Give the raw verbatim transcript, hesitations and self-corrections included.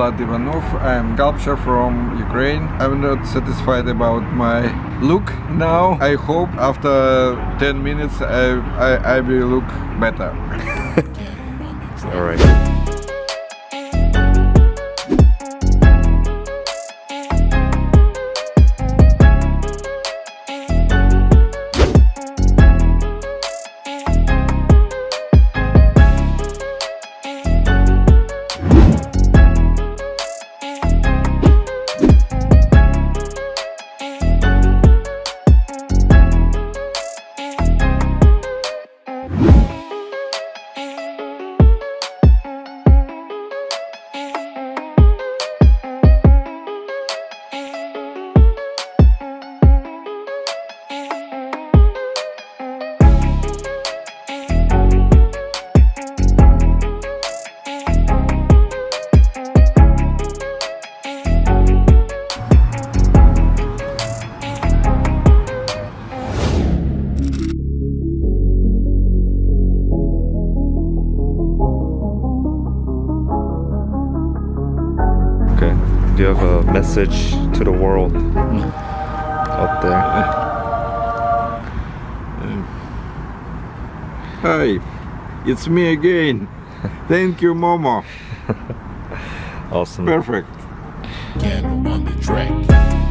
Vlad Ivanov. I am sculptor from Ukraine. I'm not satisfied about my look now. I hope after ten minutes I, I, I will look better. All right. Do you have a message to the world out there? Hi, it's me again. Thank you, Momo. Awesome. Perfect. Get on the track.